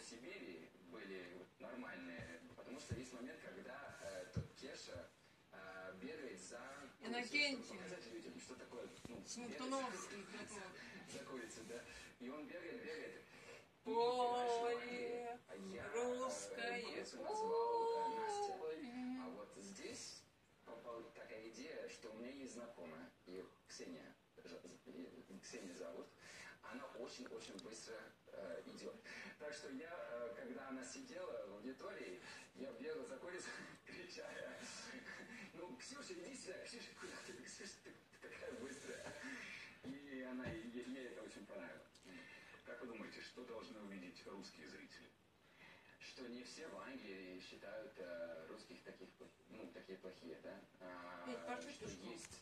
Сибири были вот нормальные, потому что есть момент, когда тот Кеша бегает за курицей, чтобы показать людям, что такое, ну, Смоктуновский. За курицей, да. И он бегает. Поле русское. Курицу назвал Настя. А вот здесь попала такая идея, что у меня есть знакомая, ее Ксения зовут. Она очень-очень быстро идет. Так что я, когда она сидела в аудитории, я бегал за курицей, кричая: ну, Ксюша, иди сюда, Ксюша, куда ты? Ксюша, ты такая быстрая. И ей это очень понравилось. Как вы думаете, что должны увидеть русские зрители? Что не все в Англии считают русских таких, ну, такие плохие, да? Что есть